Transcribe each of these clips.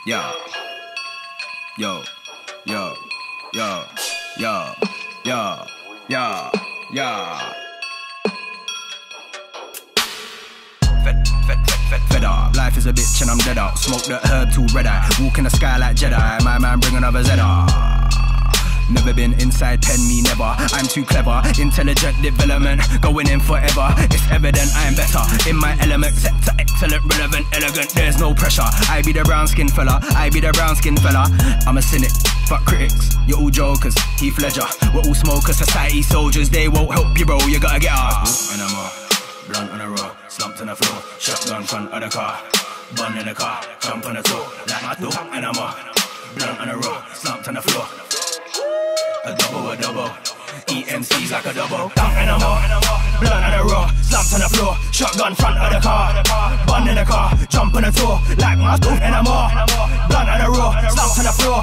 Yo, yo, yo, yo, yo, yo, yo, yo. Fed up, life is a bitch and I'm dead up. Smoke that herb till red eye. Walk in the sky like Jedi. My man bring another Zedda. Never been inside pen, me never. I'm too clever, intelligent development, going in forever. It's evident I'm better in my element. Sector excellent, relevant, elegant. There's no pressure. I be the brown skin fella. I be the brown skin fella. I'm a cynic. Fuck critics. You're all jokers. Heath Ledger. We're all smokers. Society soldiers. They won't help you, bro. You gotta get up. And I'm blunt on the road, slumped on the floor. Shotgun front of the car. Bun in the car. Jump on the floor. Like my door. And I'm blunt on the road, slumped on the floor. A double. EMC's like a double. Down and I'm blunt on the road, slumped on the floor. Shotgun front of the car. Bun in the car, jump on the tour. Like my door and I'm blunt on the road, slumped on the floor.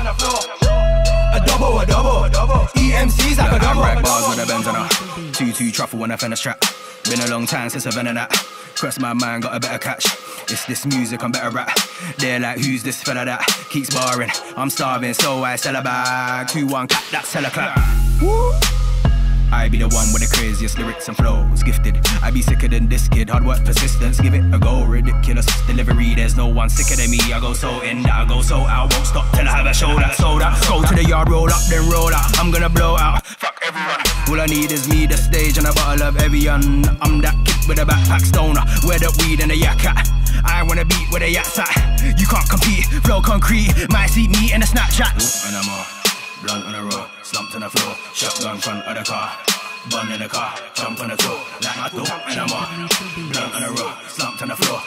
A double. EMC's like a double. I bars with a Benz on her. 2-2 truffle when I finish strap. Been a long time since I've been in that. Press my mind, got a better catch. It's this music, I'm better rap. They're like, who's this fella that keeps barring? I'm starving, so I sell a bag. 2-1 clap, that sell a clap. Woo! I be the one with the craziest lyrics and flows, gifted. I be sicker than this kid, hard work, persistence, give it a go. Ridiculous delivery, there's no one sicker than me. I go so in, that I go so out. Won't stop till I have a show that sold out. Go to the yard, roll up, then roll out. I'm gonna blow out, fuck everyone. All I need is me, the stage, and a bottle of Evian. I'm that kid with a backpack stoner, where the weed and the yak at. I wanna beat where the yak's at. You can't compete, flow concrete. Might see me in a Snapchat. And I'm blunt on the road, slumped on the floor. Shotgun front of the car. Bun in the car, jump on the floor. Like my door, and I'm blunt on the road, slumped on the floor.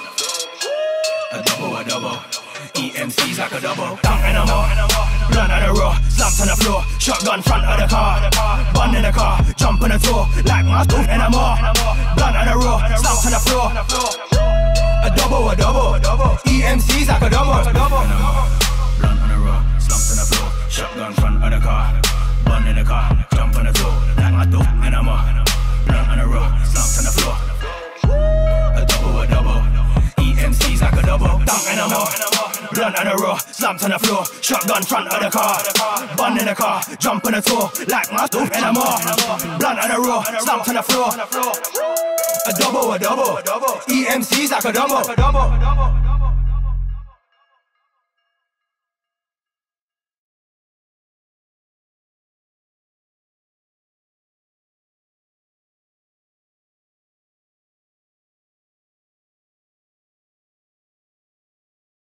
A double. EMC's like a double. Down and I'm blunt on the road, slumped on the floor. Shotgun front of the car. Bun in the car, jump on the tour. Like my door, and I'm blunt on the road, slumped on the floor. A double. EMC's like a double. Blunt on the road, slumped on the floor. Shotgun front of the car. Bun in the car, jump on the floor. Like my door, and I'm blunt on the road, slumped on the floor. A double. EMC's like a double. Down and I'm blunt on the road, slumped on the floor. Shotgun front of the car. Bun in the car, jump on the tour. Like my door, and I'm blunt on the road, slumped on the floor. A double. EMC's like a double.